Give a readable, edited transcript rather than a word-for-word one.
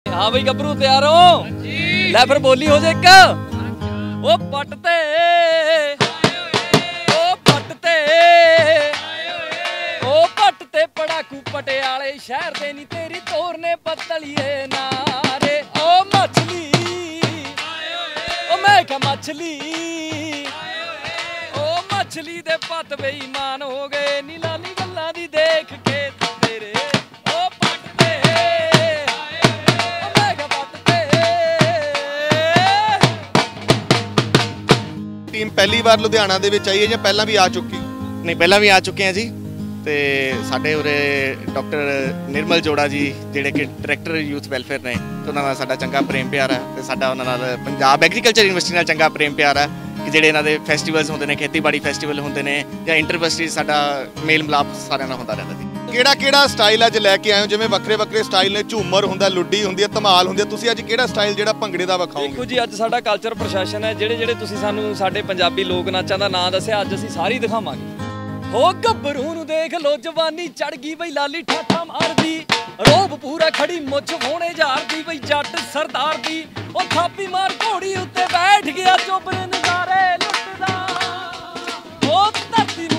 हाँ बई गबरू तैयार हो? लै फिर बोली हो जाए क्या? ओ पटते पड़ाकू पटियाले शहर दे नी तेरी तोरने पतलिए नारे। ओ मछली ओ मैं क्या मछली ओ मछली दे पत बेईमान हो गए नीलानी गल्ला दी देख के तेरे। ओ पटते ओ मैं क्या पटते। टीम पहली बार लुधियाना दे विच आई है या पहला भी आ चुकी? नहीं पहला भी आ चुके हैं जी। तो साढ़े उरे डॉक्टर निर्मल जोड़ा जी जिहड़े कि डायरैक्टर यूथ वैलफेयर ने, तो उन्होंने साडा चंगा प्रेम प्यार है। तो साडा उन्हां नाल पंजाब एग्रीकल्चर यूनिवर्सिटी नाल चंगा प्रेम प्यार है कि जिहड़े इन्हां दे फैसटीवल्स होंदे ने, खेतीबाड़ी फैसटीवल होंदे ने या इंटरयूनिवर्सिटी साडा मेल मिलाप सारिਆਂ ਨਾਲ ਹੁੰਦਾ ਰਹਿੰਦਾ जी। ਕਿਹੜਾ ਸਟਾਈਲ ਅੱਜ ਲੈ ਕੇ ਆਏ ਹੋ? ਜਿਵੇਂ ਵੱਖਰੇ ਸਟਾਈਲ ਨੇ, ਝੂਮਰ ਹੁੰਦਾ, ਲੁੱਡੀ ਹੁੰਦੀ ਹੈ, ਧਮਾਲ ਹੁੰਦੀ ਹੈ, ਤੁਸੀਂ ਅੱਜ ਕਿਹੜਾ ਸਟਾਈਲ ਜਿਹੜਾ ਭੰਗੜੇ ਦਾ ਵਿਖਾਓਗੇ? ਦੇਖੋ ਜੀ ਅੱਜ ਸਾਡਾ ਕਲਚਰ ਪ੍ਰਸ਼ਾਸਨ ਹੈ, ਜਿਹੜੇ ਤੁਸੀਂ ਸਾਨੂੰ ਸਾਡੇ ਪੰਜਾਬੀ ਲੋਕ ਨਾਚਾਂ ਦਾ ਨਾਂ ਦੱਸਿਆ, ਅੱਜ ਅਸੀਂ ਸਾਰੀ ਦਿਖਾਵਾਂਗੇ। ਹੋ ਗੱਭਰੂ ਨੂੰ ਦੇਖ ਲੋ ਜਵਾਨੀ ਚੜ ਗਈ ਬਈ ਲਾਲੀ ਠਾਠਾ ਮਾਰਦੀ, ਰੋਬ ਪੂਰਾ ਖੜੀ ਮੁੱਛ ਹੋਣੇ ਜਾਰਦੀ ਬਈ ਜੱਟ ਸਰਦਾਰ ਦੀ। ਉਹ ਥਾਪੀ ਮਾਰ ਘੋੜੀ ਉੱਤੇ ਬੈਠ ਗਿਆ ਚੋਬਰੇ ਨਜ਼ਾਰੇ ਲੁੱਟਦਾ। ਉਹ ਧਰਤੀ